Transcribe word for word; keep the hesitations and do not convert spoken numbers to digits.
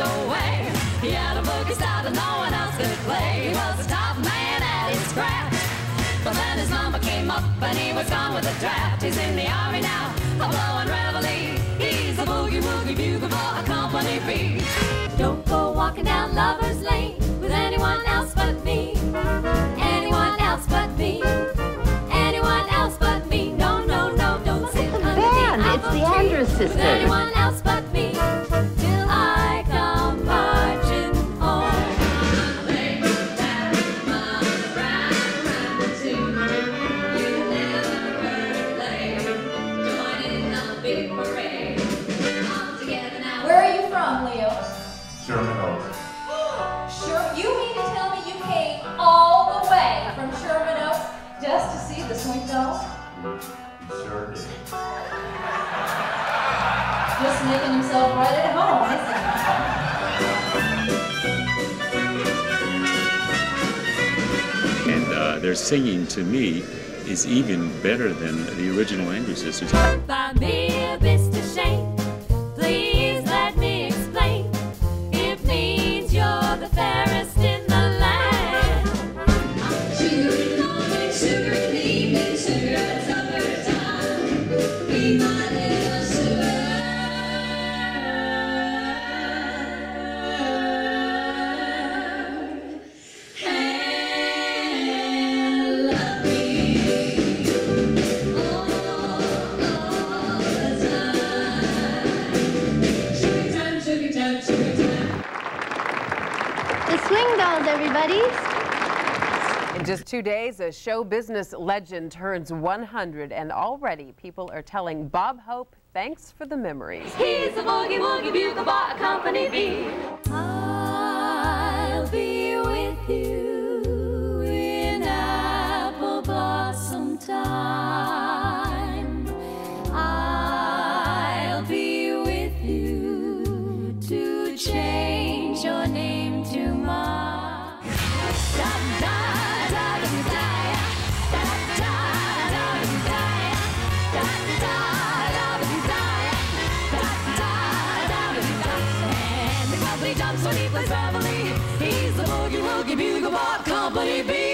away. He had a boogie style that no one else could play. He was the top man at his craft. But then his number came up and he was gone with the draft. He's in the army now, a blowing reveille. He's a boogie-woogie bugle for a company B. Don't go walking down Lover's Lane with anyone else but me. Anyone else but me. Anyone else but me. No, no, no, don't sit under the apple tree. It's the Andrews with Sisters. anyone else but me. Till I come marching home. They put that mother right around the tune. You never play. Join in the big parade. All together now. Where are you from, Leo? Sherman Oaks. Sure, you mean to tell me you came all the way from Sherman Oaks just to see the Swing Doll? Sure did. Just making himself right at home, isn't he? And uh, their singing, to me, is even better than the original Andrews Sisters. Buy me a Mister Shane, please let me explain. It means you're the fairest in the land. Sugar morning, sugar evening, sugar at summertime. Be my little sugar. And love me all, all the time. Sugar time, sugar time, sugar time. The Swing Dolls, everybody. In just two days, a show business legend turns one hundred, and already people are telling Bob Hope thanks for the memories. He's a boogie-woogie bugle boy, company B. I'll be with you in apple blossom time. I'll be with you to change your name to mine. Jumps when he plays reveille. He's the boogie-woogie bugle boy, company B.